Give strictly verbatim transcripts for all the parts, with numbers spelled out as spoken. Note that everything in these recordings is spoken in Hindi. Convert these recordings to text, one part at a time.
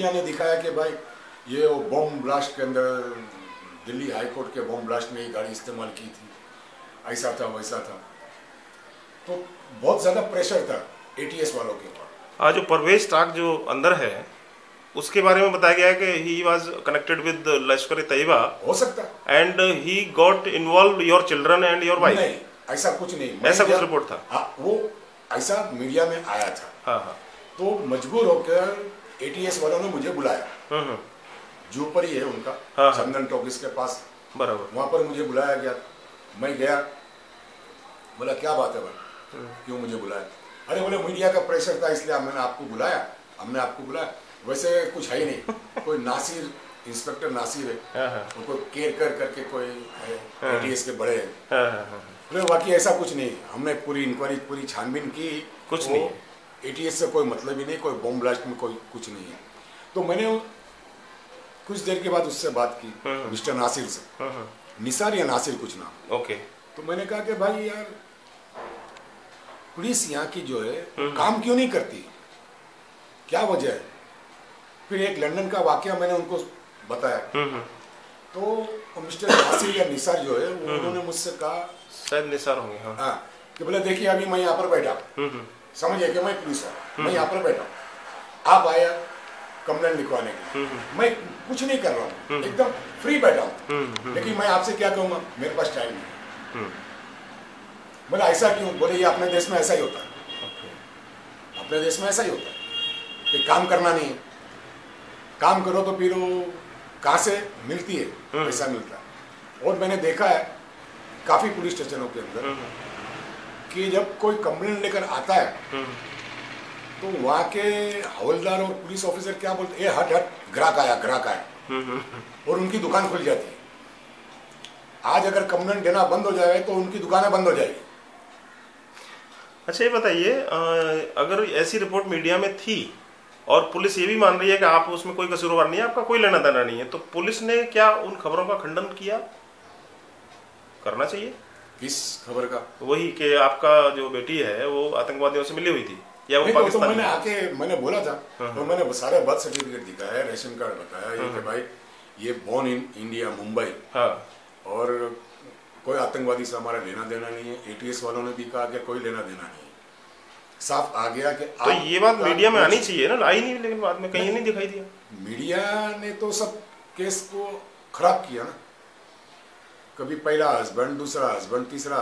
मीडिया ने दिखाया कि भाई ये वो बॉम्ब ब्लास्ट के अंदर दिल्ली हाई कोर्ट के बॉम्ब ब्लास्ट में ये गाड़ी इस्तेमाल की थी, ऐसा था वैसा था, तो बहुत ज़्यादा प्रेशर था एटीएस वालों के ऊपर। आज जो परवेज टाक जो अंदर है उसके बारे में बताया गया है कि ही वाज कनेक्टेड विद लश्कर तैयबा, हो सकता and he got involve your children and your wife. नहीं, ऐसा कुछ नहीं, ऐसा कुछ रिपोर्ट था। हाँ, वो ऐसा मीडिया में आया था। हाँ हाँ। तो मजबूर होकर एटीएस वालों ने मुझे बुलाया, हम्म। जू पर ही है उनका, हाँ, चंदन टॉकीज के पास, बराबर। वहां पर मुझे बुलाया गया। मैं गया, बोला क्या बात है भाई, क्यों मुझे बुलाया? अरे बोले मीडिया का प्रेशर था इसलिए मैंने आपको बुलाया, हमने आपको बुलाया। वैसे कुछ है ही नहीं, कोई नासिर, इंस्पेक्टर नासिर है, उनको केयर कर करके कोई एटीएस के बड़े हैं। बोले बाकी ऐसा कुछ नहीं, हमने पूरी इंक्वायरी, पूरी छानबीन की, कुछ नहीं, एटीएस से कोई मतलब ही नहीं, कोई बॉम्ब ब्लास्ट में कोई कुछ नहीं है। तो मैंने कुछ देर के बाद उससे बात की, मिस्टर नासिर से, निसार या नासिर कुछ नाम। ओके। तो मैंने कहा कि भाई यार पुलिस यहाँ की जो है काम क्यों नहीं करती, क्या वजह है? फिर एक लंदन का वाकया मैंने उनको बताया, तो मिस्टर नासिर या निसार जो है उन्होंने मुझसे कहा, शायद निसार होंगे, हाँ, हाँ, कि बोले देखिए अभी मैं यहाँ पर बैठा, समझिए कि मैं पुलिस हूँ, मैं यहाँ पर बैठा, आप आया कंप्लेंट लिखवाने के, मैं कुछ नहीं कर रहा हूँ, एकदम फ्री बैठा हूँ, लेकिन मैं आपसे क्या कहूँगा, मेरे पास टाइम नहीं। बोला ऐसा क्यों? बोले ये अपने देश में ऐसा ही होता है, अपने देश में ऐसा ही होता है कि काम करना नहीं है, काम करो तो फिर वो कहाँ से मिलती है, पैसा मिलता है। और मैंने देखा है काफ़ी पुलिस स्टेशनों के अंदर कि जब कोई कंप्लेंट लेकर आता है तो वहाँ के हवलदार और पुलिस ऑफिसर क्या बोलते, ए हट हट, ग्राहक आया ग्राहक आया, और उनकी दुकान खुल जाती है। आज अगर कंप्लेंट देना बंद हो जाए तो उनकी दुकानें बंद हो जाएगी। अच्छा ये बताइए, अगर ऐसी रिपोर्ट मीडिया में थी और पुलिस ये भी मान रही है कि आप उसमें कोई कसूरवार नहीं है, आपका कोई लेना देना नहीं है, तो पुलिस ने क्या उन खबरों का खंडन किया? करना चाहिए। किस खबर का? वही कि आपका जो बेटी है वो आतंकवादियों से मिली हुई थी या वो पाकिस्तानी? तो मैंने आके मैंने बोला था, तो मैंने सारे बर्थ सर्टिफिकेट दिखाया, रेशन कार्ड बताया, ये कि भाई ये बोर्न इन इंडिया मुंबई, और कोई आतंकवादी से हमारा लेना देना नहीं है। एटीएस वालों ने भी कहा कि कोई लेना देना नहीं है, साफ आ गया कि तो ये बात मीडिया में आनी चाहिए ना, आई नहीं, लेकिन बाद में कहीं नहीं दिखाई दिया। मीडिया ने तो सब केस को खराब किया ना, कभी पहला हस्बैंड, दूसरा हस्बैंड, तीसरा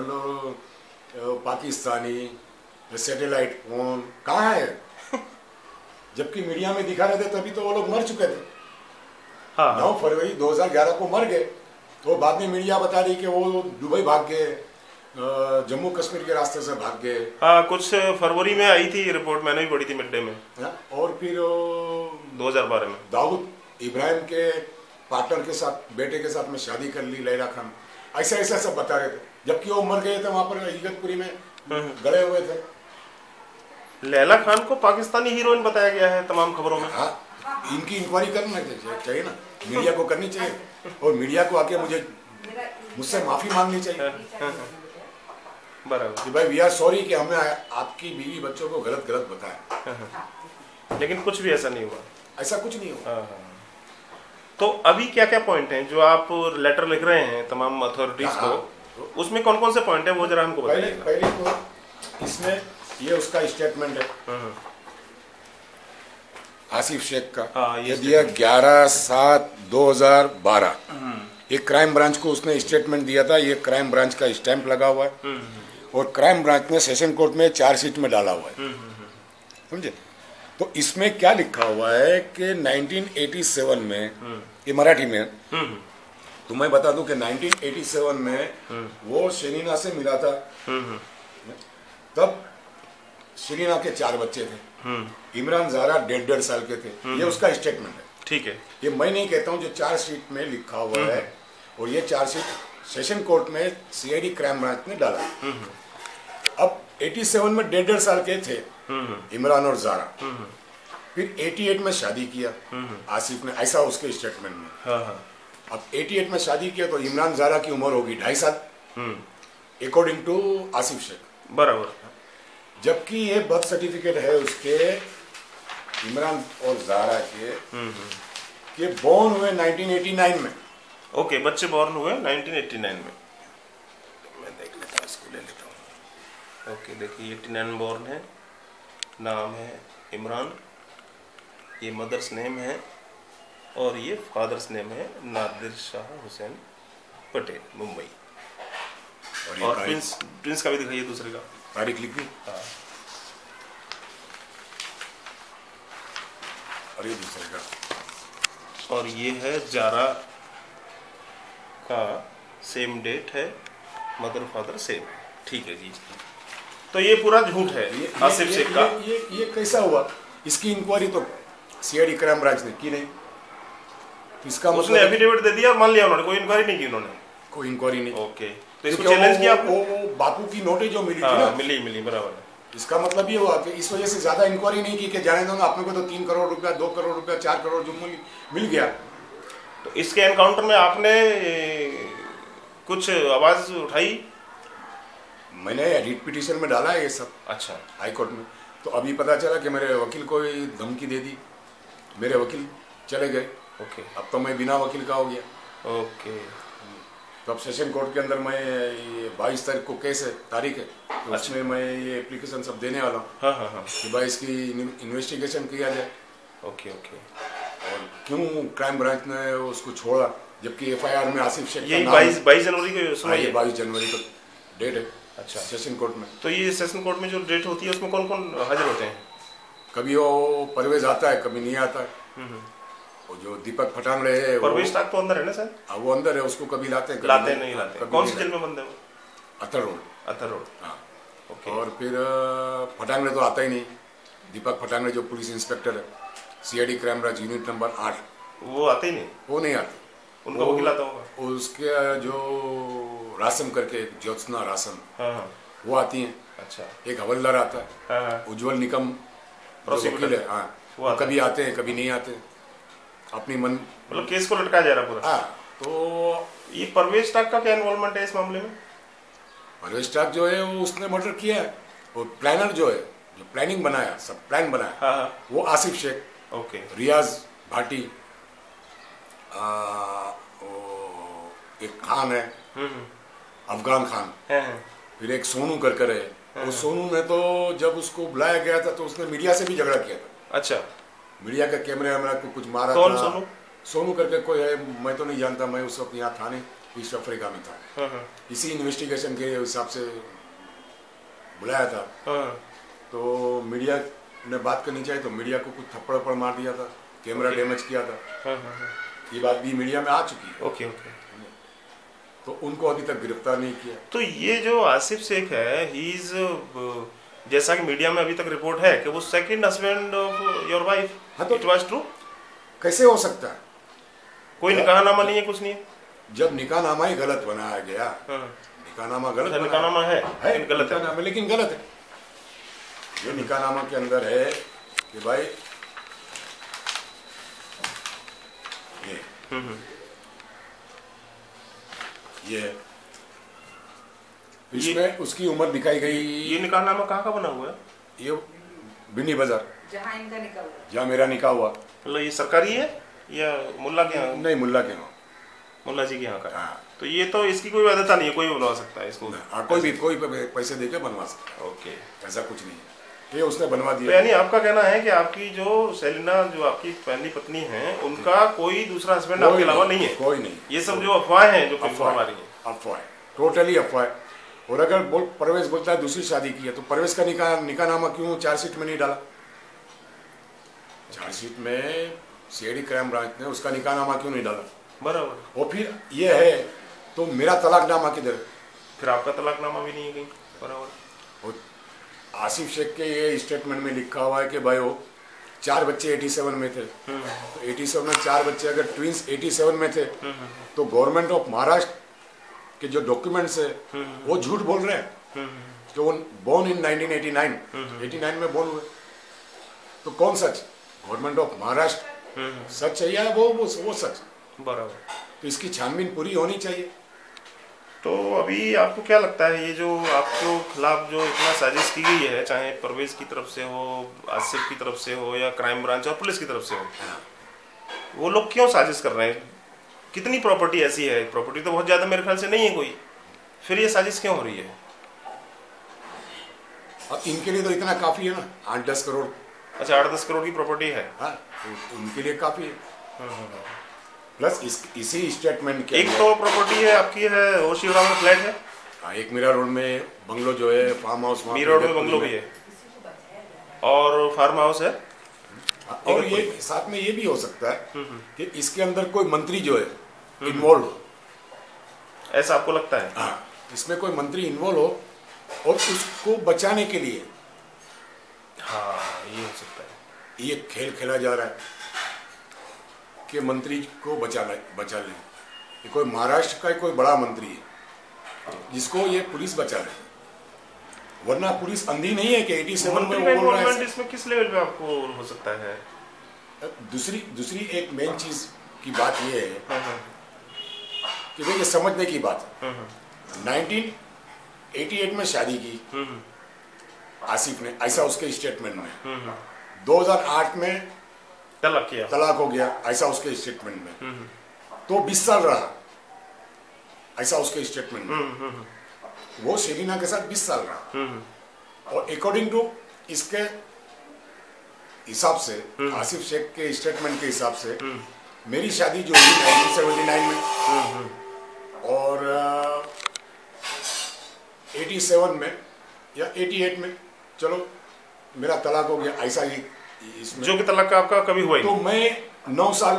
हस्बैंड पाकिस्तानी, सैटेलाइट फोन कहाँ है? जबकि मीडिया में दिखा रहे थे तभी तो वो लोग मर चुके थे। हाँ, नौ फरवरी दो हज़ार ग्यारह को मर गए, तो बाद में मीडिया बता रही कि वो दुबई भाग गए, जम्मू कश्मीर के रास्ते से भाग गए। हाँ, कुछ फरवरी में आई थी रिपोर्ट, मैंने भी पढ़ी थी मिड डे में। और फिर दो हज़ार बारह में दाऊद इब्राहिम के पार्टनर के साथ, बेटे के साथ में शादी कर ली, लैला खान, ऐसा ऐसा सब बता रहे थे, जबकि वो मर गए थे वहां पर इगतपुरी में गड़े हुए थे। लैला खान को पाकिस्तानी हीरोइन बताया गया है तमाम खबरों में। हाँ, इनकी इंक्वायरी करना चाहिए ना, मीडिया को करनी चाहिए, और मीडिया को आके मुझे मुझसे माफी मांगनी चाहिए बराबर कि भाई वी आर सॉरी कि हमने आपकी बीवी बच्चों को गलत गलत बताया। लेकिन कुछ भी ऐसा नहीं हुआ, ऐसा कुछ नहीं हुआ। तो अभी क्या क्या पॉइंट हैं जो आप लेटर लिख रहे हैं तमाम अथॉरिटीज को, उसमें कौन कौन से पॉइंट हैं वो जरा हमको बताइए। पहले, पहले तो इसमें ये उसका स्टेटमेंट है आसिफ शेख का, हाँ, ये दिया ग्यारह सात दो हजार बारह। एक क्राइम ब्रांच को उसने स्टेटमेंट दिया था, ये क्राइम ब्रांच का स्टैंप लगा हुआ है, और क्राइम ब्रांच ने सेशन कोर्ट में चार्जशीट में डाला हुआ है, समझे? तो इसमें क्या लिखा हुआ है कि नाइनटीन एटी सेवन में, ये मराठी में, तो मैं बता दूं कि नाइनटीन एटी सेवन में वो शरीना से मिला था, तब शरीना के चार बच्चे थे, इमरान ज़ारा डेढ़ डेढ़ साल के थे। ये उसका स्टेटमेंट है, ठीक है? ये मैं नहीं कहता हूँ, जो चार्जशीट में लिखा हुआ है, और ये चार्जशीट सेशन कोर्ट में सीआईडी क्राइम ब्रांच ने डाला। अब सत्तासी में डेढ़ डेढ़ साल के थे इमरान और ज़ारा, फिर अठासी में शादी किया आसिफ ने, ऐसा उसके स्टेटमेंट में। हाँ हाँ। अब अठासी में शादी किया तो इमरान ज़ारा की उम्र होगी ढाई साल, अकॉर्डिंग टू आसिफ शेख, बराबर। जबकि ये बर्थ सर्टिफिकेट है उसके इमरान और ज़ारा के के बोर्न हुए नाइनटीन एटी नाइन में। ओके, बच्चे बॉर्न हुए नाइनटीन एटी नाइन में। मैं देख लेता हूँ, इसको ले लेता हूँ। ओके, देखिए एटी नाइन में बॉर्न है, नाम है इमरान, ये मदर्स नेम है और ये फादर्स नेम है नादिर शाह हुसैन पटेल, मुंबई। और, और प्रिंस प्रिंस का भी दिखाइए, दूसरे का तारीख लिख दी। हाँ, और ये दूसरे का, और ये है जारा का सेम डेट है, मदर फादर सेम है। ठीक है जी। तो ये पूरा झूठ है ये आसिफ शेख का। ये, ये ये कैसा हुआ? इसकी इंक्वायरी तो सीआईडी क्राइम ब्रांच ने की नहीं। इसका उसने मतलब एफिडेविट दे दिया, मान लिया उन्होंने, कोई इंक्वायरी नहीं की उन्होंने। कोई इंक्वायरी नहीं। ओके, तो इसको क्योंकि चैलेंज वो- किया आपने? वो वो बापू की नोटिस जो मिली थी हाँ, ना, मिली मिली बराबर है। इसका मतलब ये हुआ कि इस वजह से ज्यादा इंक्वायरी नहीं की कि जाने दो ना, अपने को तो तीन करोड़ रुपया, दो करोड़ रुपया, चार करोड़ जो मिल, मिल गया। तो इसके एनकाउंटर में आपने ए, कुछ आवाज उठाई? मैंने रिट पिटीशन में डाला है ये सब अच्छा, हाई कोर्ट में। तो अभी पता चला कि मेरे वकील को ही धमकी दे दी, मेरे वकील चले गए। ओके अब तो मैं बिना वकील का हो गया। ओके। तो अब सेशन कोर्ट के अंदर मैं ये बाईस तारीख को केस है, तारीख है, तो अच्छा। उसमें मैं ये एप्लीकेशन सब देने वाला हूँ हाँ हाँ हाँ। कि भाई इसकी इन्वेस्टिगेशन किया जाए ओके ओके। और क्यों क्राइम ब्रांच ने उसको छोड़ा, जबकि एफआईआर में आसिफ शेख का यही नाम बाईस है। बाईस जनवरी को हाँ, सुनाइए। ये बाईस जनवरी को डेट है अच्छा। सेशन कोर्ट में। तो ये सेशन कोर्ट में जो डेट होती है उसमें कौन कौन हाजिर होते हैं? कभी वो परवेज आता है, कभी नहीं आता है। वो जो दीपक फटांगड़े है वो, परवेश ताक तो अंदर है ना सर? हाँ, वो अंदर है, उसको कभी लाते हैं, कभी लाते नहीं लाते। कभी कौन सी नहीं जेल में बंद है वो? लाते। अतर रोड। अतर रोड। हाँ। ओके। और फिर अ, फटांगड़े तो आता ही नहीं। दीपक फटांगड़े जो पुलिस इंस्पेक्टर है, CID crime branch unit number आठ, वो आते ही नहीं? वो नहीं आते। उनका वो- वकील आता होगा? उसके जो रासम करके, ज्योत्सना रासम, हाँ हाँ। वो आती हैं। अच्छा। एक हवलदार आता है, हाँ हाँ। उज्जवल निकम जो प्रोसिक्यूटर वकील है, हाँ, वो आता कभी आते हैं कभी नहीं आते, अपनी मन। मतलब केस को लटकाया जा रहा पूरा। हाँ, तो ये परवेश ताक का क्या इन्वॉल्वमेंट है इस मामले में? परवेश टाक जो है वो उसने मर्डर किया है। वो प्लानर जो है, जो प्लानिंग बनाया, सब प्लान बनाया, हाँ हाँ। वो आसिफ शेख, ओके। रियाज भाटी, आ, वो एक खान है, हम्म हम्म। अफगान खान, हैं हैं। फिर एक सोनू कर कर है। वो सोनू ने तो जब उसको बुलाया गया था तो उसने मीडिया से भी झगड़ा किया था। अच्छा। मीडिया का कैमरे वैमरा को कुछ मारा कौन था। सोनू? सोनू करके कोई है, मैं तो नहीं जानता, मैं उस वक्त यहाँ थाने ईस्ट अफ्रीका में था। हाँ हाँ इसी इन्वेस्टिगेशन के हिसाब से बुलाया था। हाँ। तो मीडिया ने बात करनी चाहिए तो मीडिया को कुछ थप्पड़ वप्पड़ मार दिया था, कैमरा डैमेज किया था। हाँ हाँ हाँ। ये बात भी मीडिया में आ चुकी है। Okay okay. तो उनको अभी तक गिरफ्तार नहीं किया। तो ये जो आसिफ शेख है, ही इज, जैसा कि मीडिया में अभी तक रिपोर्ट है कि वो second husband of your wife. हाँ, तो इट वाज ट्रू? कैसे हो सकता है? कोई निकाहनामा नहीं है, कुछ नहीं है? जब निकाहनामा ही गलत बनाया गया। हाँ। निकाहनामा गलत अच्छा, बनाया। निकाहनामा है, है लेकिन गलत है। निकाहनामा, लेकिन गलत है। ये निकाहनामा के अंदर है कि भाई ये हम्म हम्म। ये है। इसमें उसकी उम्र दिखाई गई। ये निकाहनामा कहाँ का बना हुआ है? ये बिन्नी बाजार, जहाँ इनका निकल हुआ। जहाँ मेरा निकाह हुआ। मतलब ये सरकारी है या मुल्ला के यहाँ? नहीं, मुल्ला के वहाँ। मुल्ला जी के यहाँ का है। हाँ। तो ये तो इसकी कोई वैधता नहीं है, कोई भी बनवा सकता है इसको? हाँ, कोई भी कोई पे- पैसे देके बनवा सकता ओके। है, ऐसा कुछ नहीं है। ये उसने बनवा तो दिया। यानी आपका कहना है कि आपकी जो सेलिना, जो आपकी पहली पत्नी है, उनका कोई दूसरा हस्बैंड आपके अलावा नहीं है? कोई नहीं। ये सब जो अफवाहें हैं जो फिल्म अफवाह हमारी है। अफवाह है, टोटली अफवाह है। और अगर बोल परवेज बोलता है दूसरी शादी की है, तो परवेज का निकाह निकाहनामा क्यों चार्जशीट में नहीं डाला? चार्जशीट में सीआईडी क्राइम ब्रांच ने उसका निकाहनामा क्यों नहीं डाला? बराबर। और फिर ये है तो मेरा तलाकनामा किधर है? फिर आपका तलाकनामा भी नहीं है कहीं? बराबर। और आसिफ शेख के ये स्टेटमेंट में लिखा हुआ है कि भाई वो चार बच्चे सत्तासी में थे। तो सत्तासी में चार बच्चे अगर ट्विंस सत्तासी में थे, तो गवर्नमेंट ऑफ महाराष्ट्र के जो डॉक्यूमेंट्स है वो झूठ बोल रहे हैं कि वो born in nineteen eighty nine, नवासी में बोर्न हुए। तो कौन सच? गवर्नमेंट ऑफ महाराष्ट्र सच है या वो वो, वो सच? बराबर। तो इसकी छानबीन पूरी होनी चाहिए। तो अभी आपको क्या लगता है ये जो आपके खिलाफ जो इतना साजिश की गई है, चाहे परवेज की तरफ से हो, आसिफ की तरफ से हो या क्राइम ब्रांच और पुलिस की तरफ से हो, वो लोग क्यों साजिश कर रहे हैं? कितनी प्रॉपर्टी ऐसी है? प्रॉपर्टी तो बहुत ज्यादा मेरे ख्याल से नहीं है कोई, फिर ये साजिश क्यों हो रही है? और इनके लिए तो इतना काफी है ना, आठ दस करोड़। अच्छा, आठ दस करोड़ की प्रॉपर्टी है। हाँ, इनके लिए काफी है। प्लस इस, इसी स्टेटमेंट के एक तो प्रॉपर्टी है आपकी है वो शिवराम में फ्लैट है। हाँ, एक मीरा रोड में बंगलो जो है, फार्म हाउस मीरा रोड में बंगलो भी है और फार्म हाउस है। और ये साथ में ये भी हो सकता है कि इसके अंदर कोई मंत्री जो है इन्वॉल्व हो, ऐसा आपको लगता है? हाँ, इसमें कोई मंत्री इन्वॉल्व हो और उसको बचाने के लिए हाँ ये हो सकता है। ये खेल खेला जा रहा है कि मंत्री को बचा ले बचा ले ये कोई महाराष्ट्र का कोई बड़ा मंत्री है जिसको ये पुलिस बचा ले, वरना पुलिस अंधी नहीं है कि सत्तासी में वो बोल रहा है। इसमें किस लेवल पे आपको हो सकता है? दूसरी दूसरी एक मेन चीज की बात ये है कि देखिए समझने की बात है। नाइनटीन एटी एट में शादी की आसिफ ने, ऐसा उसके स्टेटमेंट में। दो हज़ार आठ में तलाक किया, तलाक हो गया, ऐसा उसके स्टेटमेंट में। तो बीस साल रहा, ऐसा उसके स्टेटमेंट में। वो शेलिना के साथ बीस साल रहा और अकॉर्डिंग टू इसके हिसाब से, आसिफ शेख के स्टेटमेंट के हिसाब से, मेरी शादी जो हुई नाइनटीन सेवेंटी नाइन में और सत्तासी में या अठासी में, चलो मेरा तलाक हो गया, ऐसा ही इसमें जो कि तलाक का आपका कभी हुआ ही तो मैं नौ साल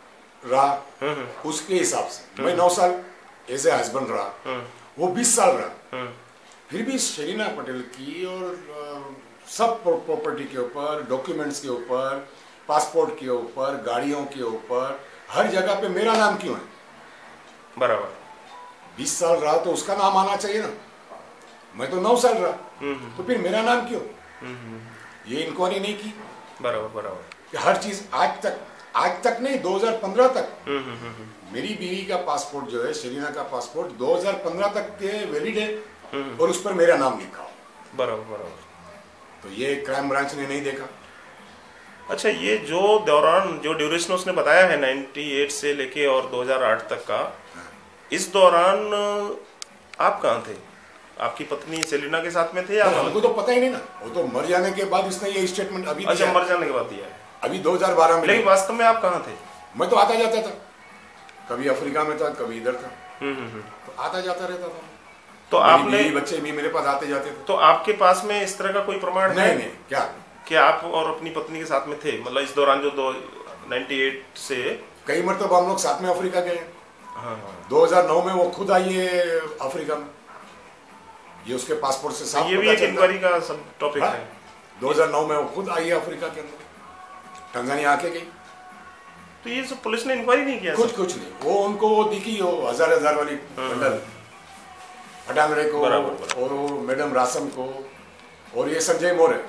रहा उसके हिसाब से, मैं नौ साल एज ए हस्बैंड रहा, वो बीस साल रहा। फिर भी शेलिना पटेल की और सब प्रॉपर्टी के ऊपर, डॉक्यूमेंट्स के ऊपर, पासपोर्ट के ऊपर, गाड़ियों के ऊपर, हर जगह पे मेरा नाम क्यों है? बराबर। बीस साल रहा तो उसका नाम आना चाहिए ना, मैं तो नौ साल रहा, तो फिर मेरा नाम क्यों? ये इंक्वायरी नहीं की। बराबर बराबर। कि हर चीज आज तक आज तक नहीं, दो हज़ार पंद्रह तक मेरी बीवी का पासपोर्ट जो है, शेलिना का पासपोर्ट दो हज़ार पंद्रह तक के वैलिड है और उस पर मेरा नाम लिखा हो। बराबर बराबर। तो ये क्राइम ब्रांच ने नहीं देखा। अच्छा, ये जो दौरान जो ड्यूरेशन उसने बताया है अट्ठानवे से लेके और दो हज़ार आठ तक का, इस दौरान आप कहाँ थे? आपकी पत्नी सेलिना के साथ में थे या? हमको तो पता ही नहीं ना, वो तो मर जाने के बाद इसने ये स्टेटमेंट अभी अच्छा, मर जाने के बाद दिया है अभी दो हज़ार बारह में। लेकिन वास्तव में आप कहाँ थे? मैं तो आता जाता था, कभी अफ्रीका में था, कभी इधर था, तो आता जाता रहता था। तो आपने बच्चे भी मेरे पास आते जाते थे। तो आपके पास में इस तरह का कोई प्रमाण नहीं, है? नहीं, क्या कि आप और अपनी पत्नी के साथ में थे, मतलब इस दौरान जो दो अट्ठानवे से कई मरतबा हम लोग साथ में अफ्रीका गए। हाँ, दो हज़ार नौ में वो खुद आई है अफ्रीका में, ये उसके पासपोर्ट से साफ ये भी एक इंक्वायरी का सब टॉपिक हाँ? है। दो हज़ार नौ में वो खुद आई है अफ्रीका के अंदर, टंजानिया आके गई। तो ये सब पुलिस ने इंक्वायरी नहीं किया? कुछ कुछ नहीं, वो उनको वो दिखी हो हजार हजार वाली बंडल हटामरे को बराबर, बराबर। और वो मैडम रासम को और ये संजय मोरे,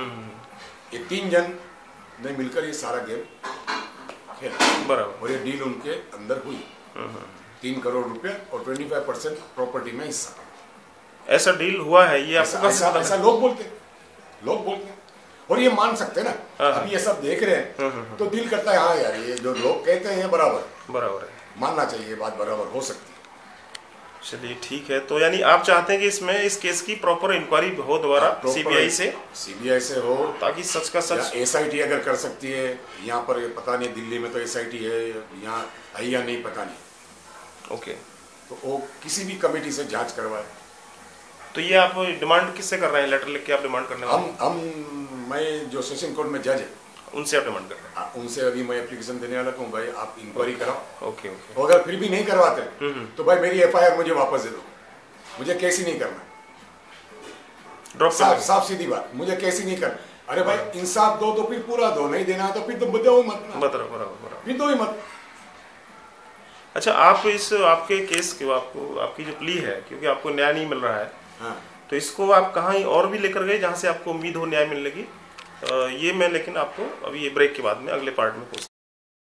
ये तीन जन ने मिलकर ये सारा गेम खेला। बराबर। और ये डील उनके अंदर हुई, तीन करोड़ रुपए और ट्वेंटी फाइव परसेंट प्रॉपर्टी में हिस्सा। ऐसा डील हुआ है ये आपको? ऐसा, ऐसा, ऐसा लोग बोलते लोग बोलते हैं और ये मान सकते हैं ना। अभी ये सब देख रहे हैं तो दिल करता है हाँ यार, ये जो लोग कहते हैं बराबर बराबर है, मानना चाहिए, बात बराबर हो सकती है। चलिए ठीक है। तो यानी आप चाहते हैं कि इसमें इस केस की प्रॉपर इंक्वायरी हो दोबारा सीबीआई से? सीबीआई से हो, ताकि सच का सच। एसआईटी अगर कर सकती है, यहाँ पर पता नहीं दिल्ली में तो एसआईटी है, यहाँ है या नहीं पता नहीं। ओके, तो वो किसी भी कमेटी से जांच करवाए। तो ये आप डिमांड किससे कर रहे हैं? लेटर लिख के आप डिमांड करने वाले? हम हम मैं जो सेशन कोर्ट में जज है उनसे आप डिमांड कर रहे हैं? उनसे अभी मैं एप्लीकेशन देने वाला हूँ, भाई आप इंक्वायरी कराओ। Okay okay. तो अगर फिर भी नहीं करवाते तो भाई मेरी एफआईआर मुझे वापस दे दो, मुझे केस ही नहीं करना। ड्रॉप साफ साफ सीधी बात, मुझे केस ही नहीं करना। अरे भाई इंसाफ दो तो फिर पूरा दो, नहीं देना तो फिर तो दो ही मत, बराबर, फिर दो ही मत। अच्छा, आप इस आपके केस के आपको आपकी जो प्ली है, क्योंकि आपको न्याय नहीं मिल रहा है, हाँ। तो इसको आप कहाँ और भी लेकर गए जहाँ से आपको उम्मीद हो न्याय मिलने की? ये मैं लेकिन आपको अभी ये ब्रेक के बाद में अगले पार्ट में पूछता हूँ।